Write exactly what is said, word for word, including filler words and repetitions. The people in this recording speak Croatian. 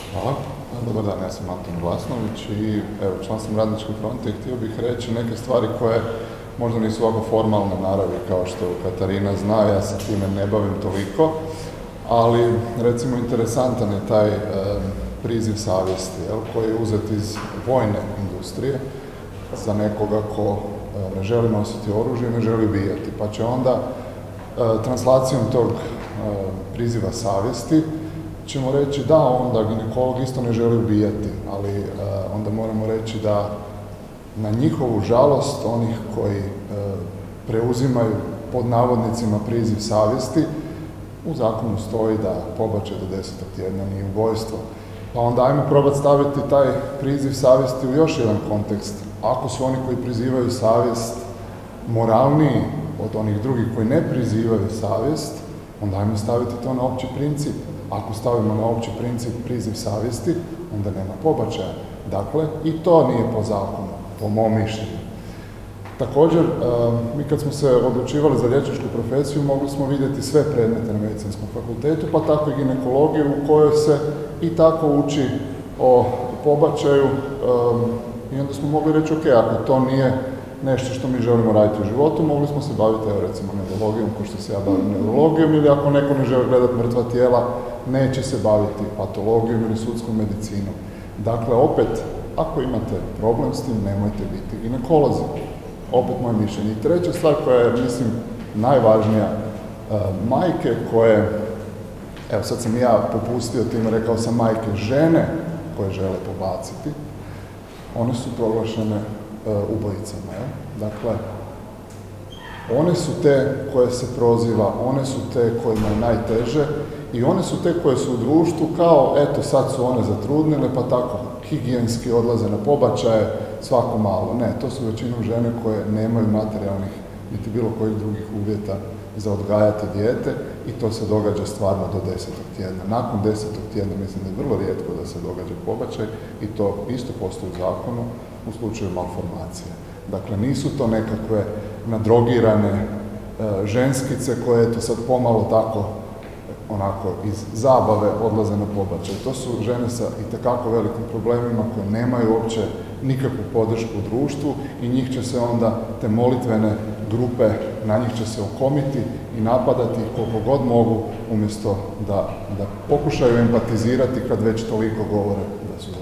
Hvala. Dobar dan, ja sam Anton Glasnović i evo, član sam Radničke fronte i htio bih reći neke stvari koje možda nisu ovako formalne naravi kao što Katarina zna, ja se time ne bavim toliko, ali recimo interesantan je taj e, priziv savjesti, jel, koji je uzet iz vojne industrije za nekoga ko e, ne želi nositi oružje i ne želi ubijati, pa će onda e, translacijom tog e, priziva savjesti ćemo reći da onda ginekolog isto ne želi ubijati, ali e, onda moramo reći da na njihovu žalost onih koji e, preuzimaju pod navodnicima priziv savjesti, u zakonu stoji da pobačaj do desetog tjedna nije ubojstvo. Pa onda ajmo probati staviti taj priziv savjesti u još jedan kontekst. Ako su oni koji prizivaju savjest moralniji od onih drugih koji ne prizivaju savjest, onda ajmo staviti to na opći princip. Ako stavimo na opći princip priziv savjesti, onda nema pobačaja. Dakle, i to nije po zakonu, po mom mišljenju. Također, mi kad smo se odlučivali za liječničku profesiju, mogli smo vidjeti sve predmete na medicinskom fakultetu, pa tako i ginekologiju u kojoj se i tako uči o pobačaju i onda smo mogli reći, ok, ako to nije nešto što mi želimo raditi u životu, mogli smo se baviti, evo recimo, neurologijom, ko što se ja bavim neurologijom, ili ako neko ne želi gledati mrtva tijela, neće se baviti patologijom ili sudskom medicinom. Dakle, opet, ako imate problem s tim, nemojte biti ginekolozi. Opet moje mišljenje. I treća stvar koja je, mislim, najvažnija, majke koje, evo sad sam ja popustio tim, rekao sam majke žene koje žele pobaciti, one su proglašene ubojicama. Ja? Dakle, one su te koje se proziva, one su te kojima je najteže i one su te koje su u društvu kao, eto, sad su one zatrudnile, pa tako higijenski odlaze na pobačaje svako malo. Ne, to su većinom žene koje nemaju materijalnih niti bilo kojih drugih uvjeta za odgajati dijete i to se događa stvarno do desetog tjedna. Nakon desetog tjedna mislim da je vrlo rijetko da se događa pobačaj i to isto postoji u zakonu u slučaju malformacije. Dakle, nisu to nekakve nadrogirane e, ženskice koje eto sad pomalo tako onako iz zabave odlaze na pobačaj. To su žene sa itekako velikim problemima koje nemaju uopće nikakvu podršku u društvu i njih će se onda te molitvene grupe, na njih će se okomiti i napadati koliko god mogu, umjesto da, da pokušaju empatizirati kad već toliko govore da su